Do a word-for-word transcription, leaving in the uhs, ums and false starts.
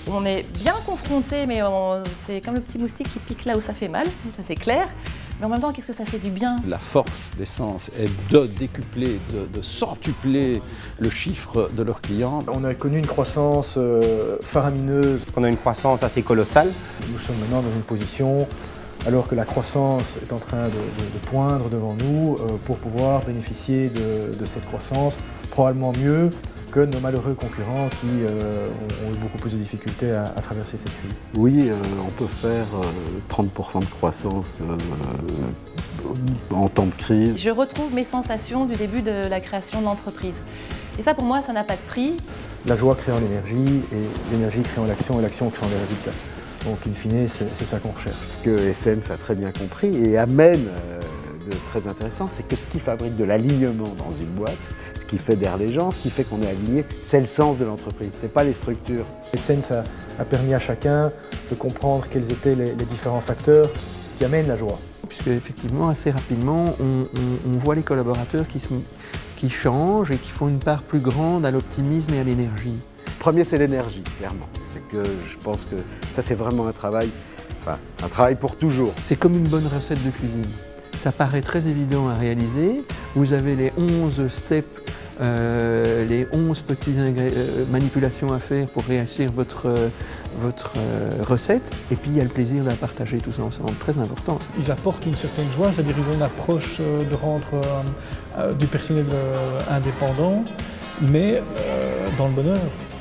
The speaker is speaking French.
On est bien confronté, mais c'est comme le petit moustique qui pique là où ça fait mal, ça c'est clair. Mais en même temps, qu'est-ce que ça fait du bien? La force d'Essence est de décupler, de, de centupler le chiffre de leurs clients. On a connu une croissance euh, faramineuse. On a une croissance assez colossale. Nous sommes maintenant dans une position, alors que la croissance est en train de, de, de poindre devant nous, euh, pour pouvoir bénéficier de, de cette croissance, probablement mieux que nos malheureux concurrents qui euh, ont eu beaucoup plus de difficultés à, à traverser cette crise. Oui, euh, on peut faire euh, trente pour cent de croissance euh, en temps de crise. Je retrouve mes sensations du début de la création de l'entreprise. Et ça, pour moi, ça n'a pas de prix. La joie créant l'énergie, et l'énergie créant l'action, et l'action créant les résultats. Donc, in fine, c'est ça qu'on recherche. Ce que Essence a très bien compris et amène euh, de très intéressant, c'est que ce qui fabrique de l'alignement dans une boîte, ce qui fédère les gens, ce qui fait qu'on est aligné, c'est le sens de l'entreprise, c'est pas les structures. Essence a, a permis à chacun de comprendre quels étaient les, les différents facteurs qui amènent la joie. Puisque effectivement, assez rapidement, on, on, on voit les collaborateurs qui, sont, qui changent et qui font une part plus grande à l'optimisme et à l'énergie. Le premier, c'est l'énergie, clairement. C'est que je pense que ça, c'est vraiment un travail, enfin, un travail pour toujours. C'est comme une bonne recette de cuisine. Ça paraît très évident à réaliser. Vous avez les onze steps, euh, les onze petites euh, manipulations à faire pour réussir votre, euh, votre euh, recette. Et puis, il y a le plaisir de la partager tous ensemble. Très important. Ça. Ils apportent une certaine joie, c'est-à-dire qu'ils ont une approche euh, de rendre euh, euh, du personnel euh, indépendant, mais euh, dans le bonheur.